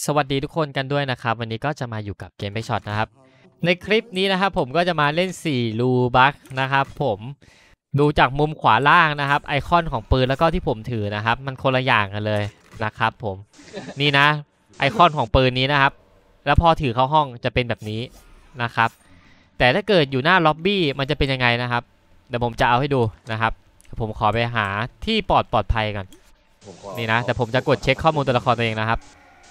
สวัสดีทุกคนกันด้วยนะครับวันนี้ก็จะมาอยู่กับเกมไปช็อตนะครับในคลิปนี้นะครับผมก็จะมาเล่น4รูบัคนะครับผมดูจากมุมขวาล่างนะครับไอคอนของปืนแล้วก็ที่ผมถือนะครับมันคนละอย่างกันเลยนะครับผมนี่นะไอคอนของปืนนี้นะครับแล้วพอถือเข้าห้องจะเป็นแบบนี้นะครับแต่ถ้าเกิดอยู่หน้าล็อบบี้มันจะเป็นยังไงนะครับเดี๋ยวผมจะเอาให้ดูนะครับผมขอไปหาที่ปลอดภัยก่อนนี่นะแต่ผมจะกดเช็คข้อมูลตัวละครตัวเองนะครับ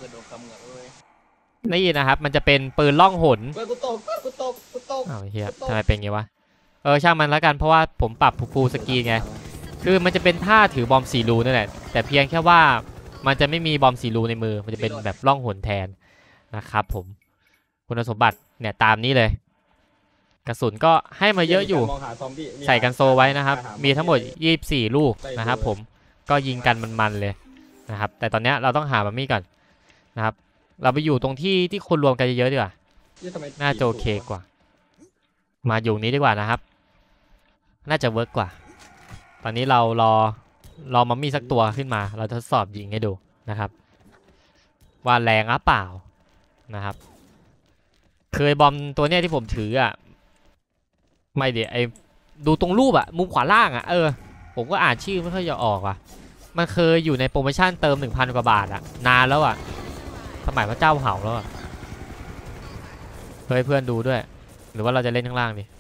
นี่นะครับมันจะเป็นปืนล่องหนกูตกอ้าวเฮียทำไมเป็นงี้วะช่างมันแล้วกันเพราะว่าผมปรับฟูลสกรีนไงคือมันจะเป็นท่าถือบอม4รูนั่นแหละแต่เพียงแค่ว่ามันจะไม่มีบอม4รูในมือมันจะเป็นแบบล่องหนแทนนะครับผมคุณสมบัติเนี่ยตามนี้เลยกระสุนก็ให้มาเยอะอยู่ใส่กันโซไว้นะครับมีทั้งหมด24ลูกนะครับผมก็ยิงกันมันๆเลยนะครับแต่ตอนนี้เราต้องหาบัมมี่ก่อนนะครับเราไปอยู่ตรงที่คนรวมกันเยอะๆดีกว่าน่าจะโอเคกว่ามาอยู่นี้ดีกว่านะครับน่าจะเวิร์กกว่าตอนนี้เรารอมัมมี่สักตัวขึ้นมาเราทดสอบยิงให้ดูนะครับว่าแรงหรือเปล่านะครับเคยบอมตัวเนี้ยที่ผมถืออ่ะไม่เดี๋ยวไอ้ดูตรงรูปอ่ะมุมขวาล่างอ่ะผมก็อ่านชื่อไม่ค่อยจะออกอ่ะมันเคยอยู่ในโปรโมชั่นเติม 1,000 กว่าบาทอ่ะนานแล้วอ่ะสมัยพระเจ้าเห่าแล้วเฮ้ยเพื่อนดูด้วยหรือว่าเราจะเล่นข้างล่างดิ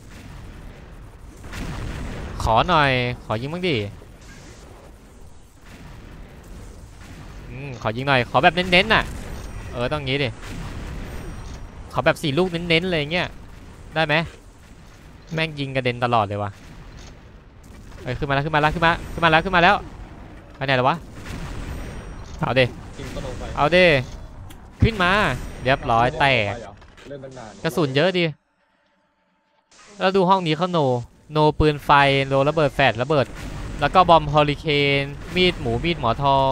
ขอหน่อยขอยิงบ้างดิขอยิงหน่อยขอแบบเน้นๆน่ะต้องงี้ดิขอแบบ4 ลูกเน้นๆเลยเงี้ยได้ไหมแม่งยิงกระเด็นตลอดเลยวะขึ้นมาแล้วไปไหนแล้ววะเอาดิขึ้นมาเรียบร้อยแตกกระสุนเยอะดิแล้วดูห้องนี้เขาโนปืนไฟโนระเบิดแฟลชระเบิดแล้วก็บอมฮอริเคนมีดหมอทอง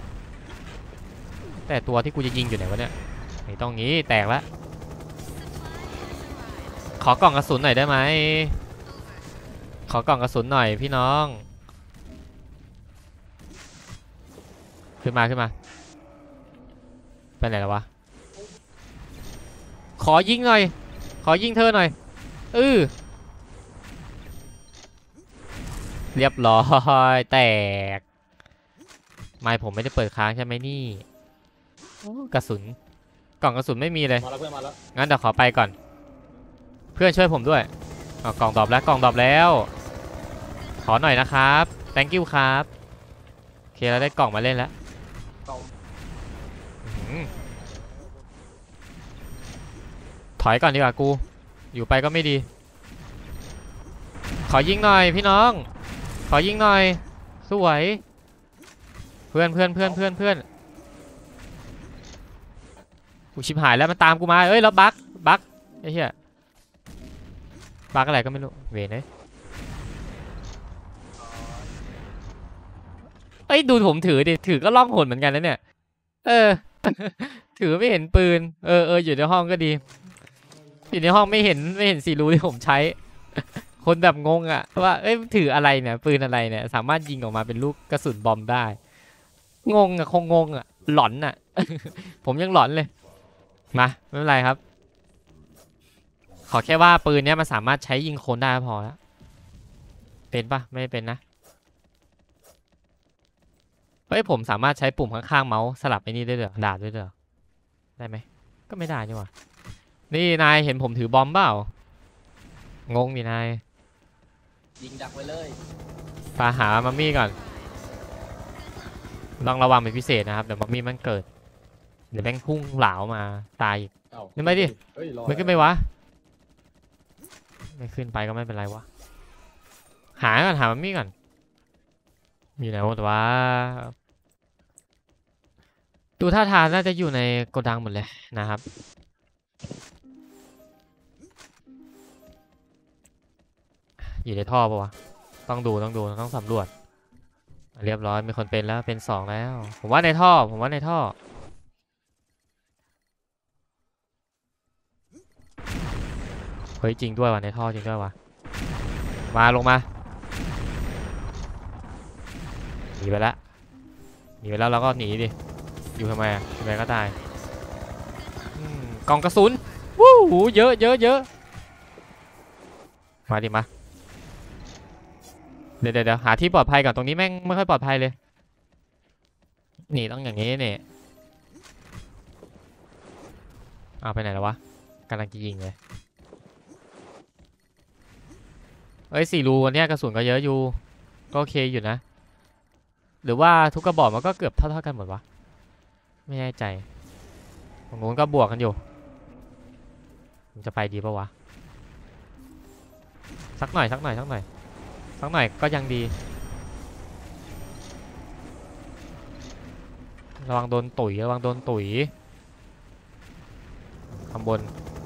แต่ตัวที่กูจะยิงอยู่ไหนวะเนี่ยไม่ต้องงี้แตกแล้วขอกล่องกระสุนหน่อยได้ไหมขอกล่องกระสุนหน่อยพี่น้องขึ้นมาไปไหนแล้ววะขอยิงหน่อยขอยิงเธอหน่อยเรียบร้อยแตกไม่ผมไม่ได้เปิดค้างใช่ไหมนี่กระสุนกล่องกระสุนไม่มีเลยงั้นเดี๋ยวขอไปก่อนเพื่อนช่วยผมด้วยกล่องดรอปแล้วขอหน่อยนะครับ thank you ครับโอเคเราได้กล่องมาเล่นแล้วถอยก่อนดีกว่ากูอยู่ไปก็ไม่ดีขอยิงหน่อยพี่น้องขอยิงหน่อยสวยเพื่อนกูชิบหายแล้วมันตามกูมาแล้วบั๊กไอ้เหี้ยบั๊กอะไรก็ไม่รู้เวรดูผมถือก็ล่องหนเหมือนกันนะเนี่ยถือไม่เห็นปืนอยู่ในห้องก็ดีอยู่ในห้องไม่เห็น4 รูที่ผมใช้คนแบบงงอ่ะว่าถืออะไรเนี่ยปืนอะไรเนี่ยสามารถยิงออกมาเป็นลูกกระสุนบอมได้งงอ่ะคงงงอ่ะหลอนอ่ะ ผมยังหลอนเลยมาไม่เป็นไรครับขอแค่ว่าปืนเนี้ยมันสามารถใช้ยิงคนได้พอแล้วเป็นปะไม่เป็นนะผมสามารถใช้ปุ่มข้างๆเมาส์สลับไอ้นี่ได้ด้วยดาบด้วยได้ไหมก็ไม่ได้นี่หว่านี่นายเห็นผมถือบอมเปล่างงดินายยิงดักไว้เลยปาหามัมมี่ก่อนต้องระวังเป็นพิเศษนะครับเดี๋ยวมัมมี่มันเกิดเดี๋ยวแม่งพุ่งเหลามาตายอีกนี่ไม่ดิไม่ขึ้นไปวะไม่ขึ้นไปก็ไม่เป็นไรวะหามัมมี่ก่อนมีไหนวะแต่ว่าดูท่าทางน่าจะอยู่ในโกดังหมดเลยนะครับอยู่ในท่อปะวะต้องดูต้องสำรวจเรียบร้อยมีคนเป็นแล้วเป็น2แล้วผมว่าในท่อเฮ้ยจริงด้วยว่ะในท่อจริงด้วยว่ะมาลงมาหนีไปแล้วเราก็หนีดิอยู่ทำไมอะทำไมก็ตายกล่องกระสุนวู้หูเยอะเยอะเยอะมาดิมาเดี๋ยวหาที่ปลอดภัยก่อนตรงนี้แม่งไม่ค่อยปลอดภัยเลยนี่ต้องอย่างนี้นี่เอาไปไหนแล้ววะกำลังจะยิงเลยเอ้ย4 รูวันนี้กระสุนก็เยอะอยู่ก็โอเคอยู่นะหรือว่าทุกกระบอกมันก็เกือบเท่ากันหมดวะไม่แน่ใจตรงนู้นก็บวกกันอยู่มันจะไปดีปะวะสักหน่อยก็ยังดีระวังโดนตุ๋ยข้างบน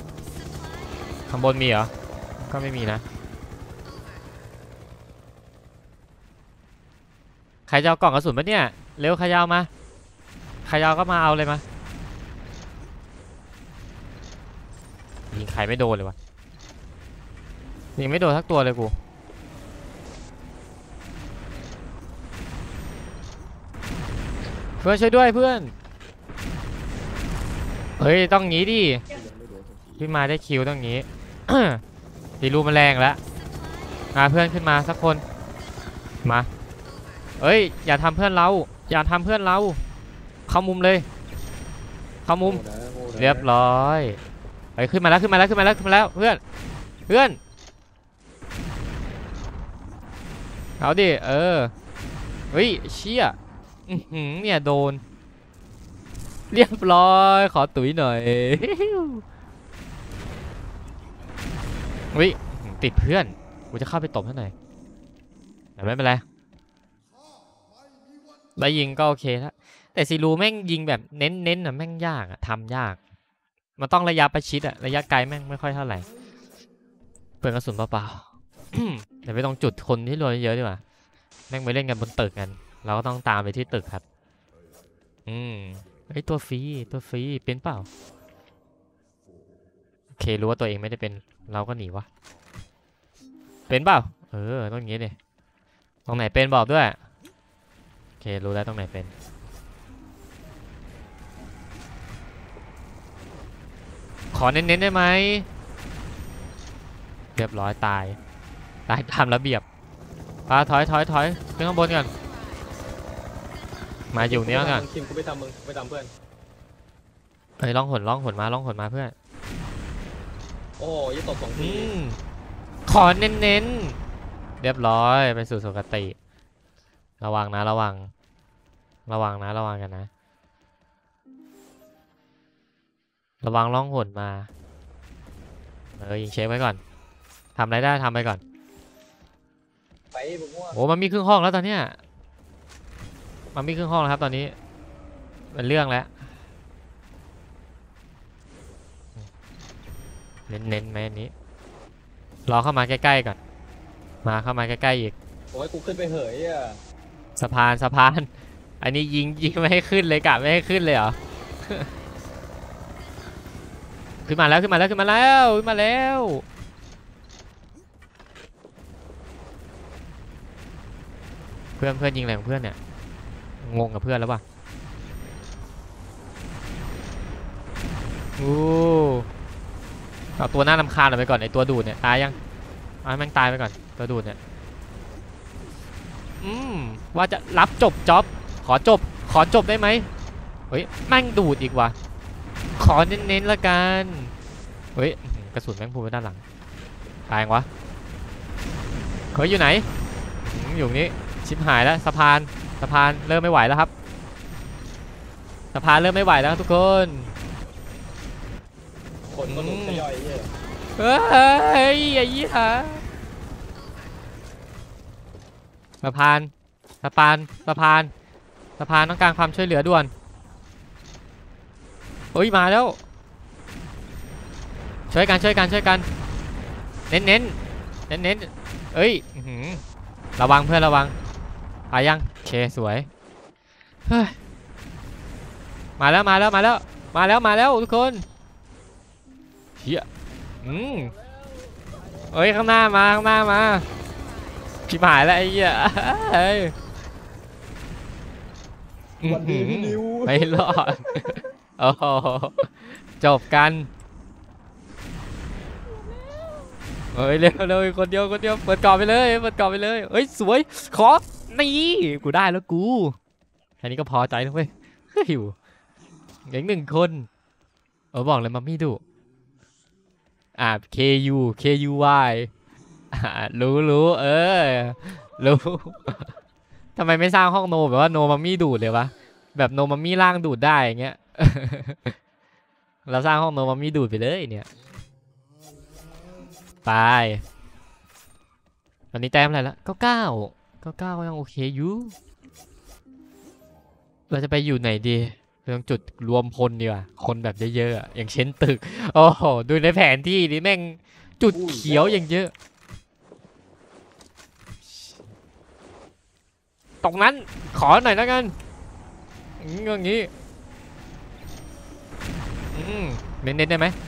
มีเหรอก็ไม่มีนะใครจะเอากล่องกระสุนปะเนี่ยเร็วใครจะเอามาใครจะเอาก็มาเอาเลยมายิงใครไม่โดนเลยวะยิงไม่โดนสักตัวเลยกูเพื่อนช่วยด้วยเพื่อนเฮ้ยต้องงี้ดิพี่มาได้คิวต้องงี้ ตีรูมันแรงแล้วมาเพื่อนขึ้นมาสักคนมาเอ้ยอย่าทำเพื่อนเราเข้ามุมเลยเข้ามุมเรียบร้อยเฮ้ยขึ้นมาแล้วเพื่อนเอาดิเฮ้ยเชี่ยเนี่ยโดนเรียบร้อยขอตุ๋ยหน่อยวิติดเพื่อนกูจะเข้าไปตบท่านหน่อยแต่ไม่เป็นไรได้ยิงก็โอเคแล้วแต่ซีรูแม่งยิงแบบเน้นอ่ะแม่งยากอ่ะทำยากมันต้องระยะประชิดอ่ะระยะไกลแม่งไม่ค่อยเท่าไหร่เปลืองกระสุนเปล่าๆ เดี๋ยวไปตรงจุดคนที่รวยเยอะดีกว่าแม่งไปเล่นกันบนตึกกันเราก็ต้องตามไปที่ตึกครับไอ้ตัวฟรีเป็นเปล่าโอเครู้ว่าตัวเองไม่ได้เป็นเราก็หนีวะเป็นเปล่าต้องอย่างงี้ดิตรงไหนเป็นบอกด้วยโอเครู้แล้วตรงไหนเป็นขอเน้นได้ไหมเรียบร้อยตายตามระเบียบถอยขึ้นข้างบนก่อนมาอยู่เนี้ยก่อนกูไปทำมึงไปทำเพื่อนเฮ้ยล่องหนมาเพื่อนโอ้ยตก2 ทีขอเน้นเรียบร้อยไปสู่สุคติระวังกันนะระวังล่องหนมายิงเช็คไว้ก่อนทำอะไรได้ทำไปก่อนไปบุกว่าโอ้มันมีครึ่งห้องแล้วตอนเนี้ยครับตอนนี้เป็นเรื่องแล้วเน้นไหมอันนี้รอเข้ามาใกล้ๆก่อนเข้ามาใกล้ๆอีกโอ้ยกูขึ้นไปเหยอ่ะสะพานอันนี้ยิงไม่ให้ขึ้นเลยกะไม่ให้ขึ้นเลยเหรอ ขึ้นมาแล้วเพื่อนยิงอะไรของเพื่อนเนี่ยงงกับเพื่อนแล้วป่ะเอาตัวหน้านำคาญไปก่อนไอตัวดูดเนี่ยตายยังเอาให้แม่งตายไปก่อนตัวดูดเนี่ยว่าจะรับจบจ็อบขอจบได้ไหมเฮ้ยแม่งดูดอีกว่ะขอเน้นละกันเฮ้ยกระสุนแม่งพุ่งไปด้านหลังตายยังวะเฮ้ยอยู่ไหนอยู่นี้ชิบหายแล้วสะพานเริ่มไม่ไหวแล้วครับสะพานเริ่มไม่ไหวแล้วทุกคนก็โดนทยอยเยอะเฮ้ยไอ้ยี่ห้าสะพานต้องการความช่วยเหลือด่วนเฮ้ยมาแล้วช่วยกันเน้นเอ้ยระวังเพื่อนระวังยังโอเคสวยเฮ้ยมาแล้วทุกคนเฮียเอ้ยข้างหน้ามาชิบหายแล้วไอ้เหี้ยวันดีพี่นิวไม่รอดโอ้โหจบกันเฮ้ยเร็วเร็วคนเดียวคนเดียวเปิดกรอบไปเลยเปิดกรอบไปเลยเฮ้ยสวยขอนี่กูได้แล้วกูแค่นี้ก็พอใจแล้วเว้ยหิวอย่างหนึ่งคนบอกเลยมัมมี่ดุKUY รู้รู้ทำไมไม่สร้างห้องโนแบบว่าโนมัมมี่ดูดเลยวะแบบโนมัมมี่ล่างดูดได้อย่างเงี้ย เราสร้างห้องโนมัมมี่ดูดไปเลยเนี่ยไปตอนนี้แต้มอะไรละ99ก็ยังโอเคอยู่เราจะไปอยู่ไหนดีตรงจุดรวมพลดีกว่าคนแบบเยอะๆอย่างเช่นตึกโอ้โหดูในแผนที่นี่แม่งจุดเขียวอย่างเยอะตรงนั้นขอหน่อยแล้วกันอย่างนี้เน้นๆได้ไหม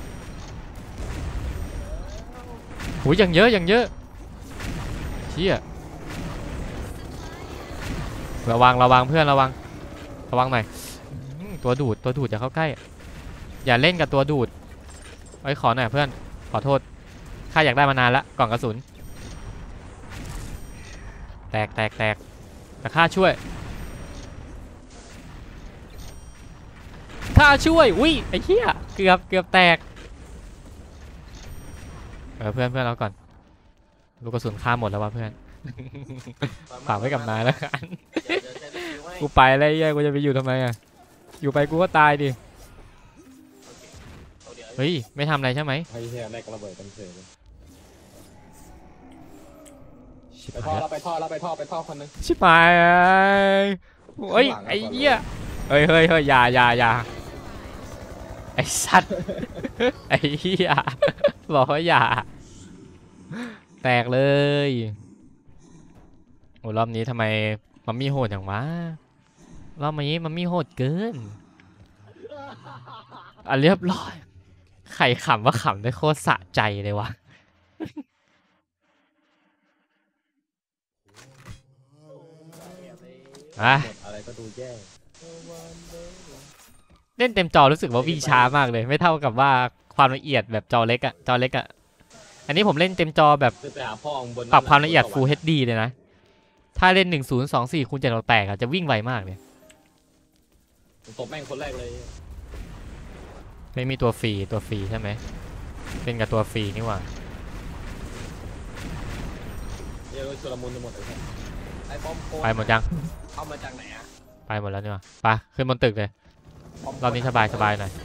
หูอย่างเยอะอย่างเยอะเชี่ยระวังเพื่อนระวังหน่อยตัวดูดอย่าเข้าใกล้อย่าเล่นกับตัวดูดไอ้ขอหน่อยเพื่อนขอโทษข้าอยากได้มานานละกล่องกระสุนแตกแต่ข้าช่วยอุ้ยไอ้เหี้ยเกือบแตกเพื่อนเราก่อนลูกกระสุนข้าหมดแล้ววะเพื่อนฝากไว้กับนายแล้วกันกูไปแล้วไอ้กูจะไปอยู่ทำไมอ่ะอยู่ไปกูก็ตายดิเฮ้ยไม่ทำอะไรใช่ไหมไอ้เหี้ยแรกระเบิดกันเฉยเลยชิบไปหายท่อคนนึงชิบหายเฮ้ยไอ้เหี้ยเฮ้ยอย่าไอ้สัตว์ไอ้เหี้ยบอกว่าอย่าแตกเลยโอ้รอบนี้ทำไมมันมีโหดอย่างวะรอบนี้มันมีโหดเกินเรียบร้อยใครขำว่าขำได้โคตรสะใจเลยวะอะไรก็ดูแย่เล่นเต็มจอรู้สึกว่าวิ่งช้ามากเลยไม่เท่ากับว่าความละเอียดแบบจอเล็กอะอันนี้ผมเล่นเต็มจอแบบปรับความละเอียด Full HD เลยนะถ้าเล่น1024 คูณ 768อะจะวิ่งไวมากเลยตบแม่งคนแรกเลยไม่มีตัวฟรีใช่ไหมเป็นกับตัวฟรีนี่หว่าเดี๋ยวชุลมุนไปหมดเลยไอ้ป้อมไปหมดยังเอามาจากไหนอะไปหมดแล้วนี่หว่าไปขึ้นบนตึกเลยรอบนี้สบายหน่อย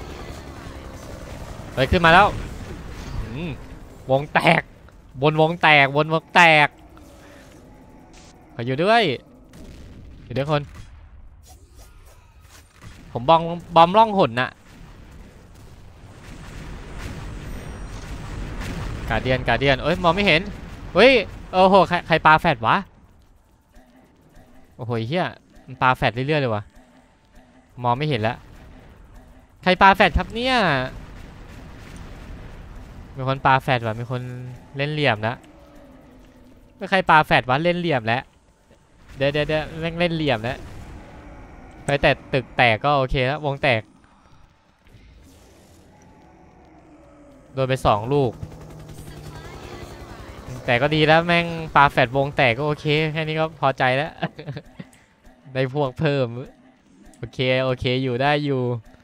เฮ้ยขึ้นมาแล้ววงแตกบนวงแตกขออยู่ด้วยคนผมบอมล่องหนน่ะการเดียนเอ้ยมองไม่เห็นเฮ้ยโอ้โหใครปาแฟดวะโอ้โหเฮียมันปาแฟดเรื่อยๆเลยวะมองไม่เห็นแล้วใครปาแฟดครับเนี่ยมีคนปาแฟดวะมีคนเล่นเหลี่ยมแล้วใครปาแฟดวะเล่นเหลี่ยมแล้วเดี๋ยวเล่นเหลี่ยมแล้วไปแต่ตึกแตกก็โอเคแล้ววงแตกโดนไป2 ลูกแต่ก็ดีแล้วแม่งปาแฟดวงแตกก็โอเคแค่นี้ก็พอใจแล้ว ได้พวกเพิ่มโอเคอยู่ได้อยู่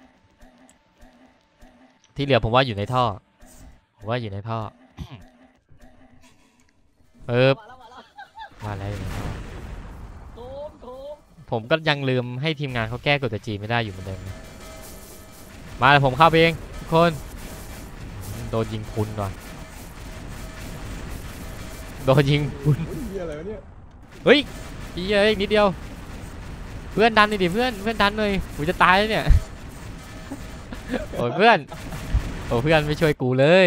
ที่เหลือผมว่าอยู่ในท่อว่าอะไรอยู่ในท่อผมก็ยังลืมให้ทีมงานเขาแก้กฎจีไม่ได้อยู่เหมือนเดิมมาเลยผมเข้าไปเองทุกคนโดนยิงพุนก่อนโดนยิงพุนเฮ้ยอีเอ้ยนิดเดียวเพื่อนดันดิเพื่อนดันเลยกูจะตายแล้วเนี่ยโอ้ยเพื่อนไม่ช่วยกูเลย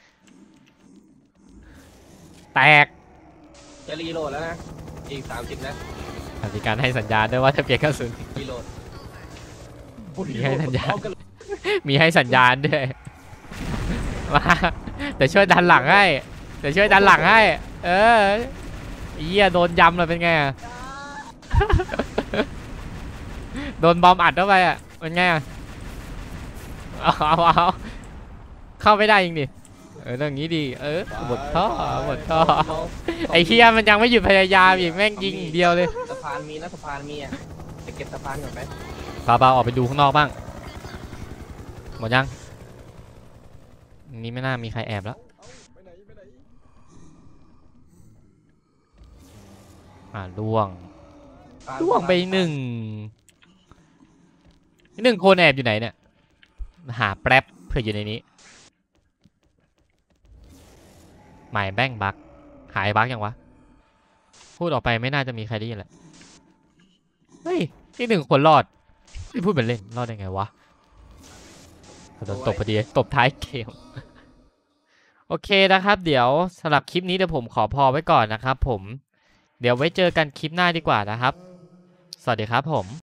แตกจะรีโหลดแล้วนะอีก30นะมีการให้สัญญาณด้วยว่าจะเปลี่ยนกระสุนรีโหลดมีให้สัญญาณด้วยมาแต่ช่วยดันหลังให้เหี้ยโดนยำเลยเป็นไงโดนบอมอัดเข้าไปอ่ะเป็นไงอ่ะเอาเข้าไม่ได้จริงดิเรื่องนี้ดีหมดท่อไอ้เฮียมันยังไม่หยุดพยายามอีกแม่งยิงเดียวเลยสะพานมีนะสะพานมีอ่ะจะเก็บสะพานก่อนไหมปาออกไปดูข้างนอกบ้างหมดยังนี่ไม่น่ามีใครแอบแล้วล่วงไปหนึ่งคนแอบอยู่ไหนเนี่ยหาแป๊บเพื่ออยู่ในนี้หมายแบ้งบักหายบักยังวะพูดออกไปไม่น่าจะมีใครได้ยินแหละเฮ้ยที่1 คนรอดไม่พูดเป็นเล่นรอดได้ไงวะโดนตบพอดีตบท้ายเกมโอเคนะครับเดี๋ยวสำหรับคลิปนี้เดี๋ยวผมขอพอไว้ก่อนนะครับผมเดี๋ยวไว้เจอกันคลิปหน้าดีกว่านะครับสวัสดีครับผม